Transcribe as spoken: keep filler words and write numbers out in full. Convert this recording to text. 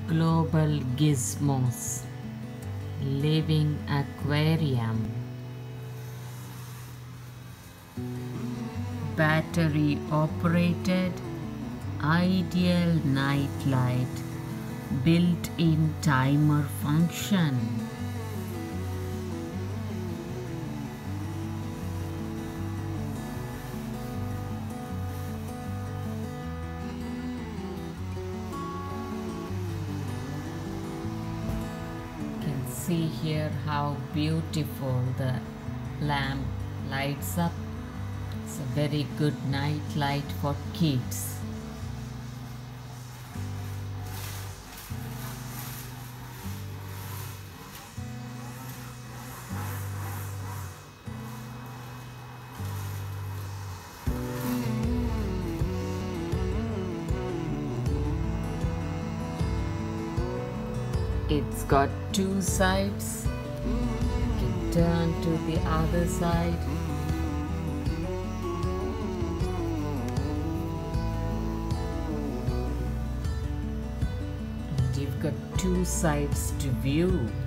Global Gizmos Living Aquarium. Battery operated ideal night light, built-in timer function. You can see here how beautiful the lamp lights up. It's a very good night light for kids. It's got two sides. You can turn to the other side. And you've got two sides to view.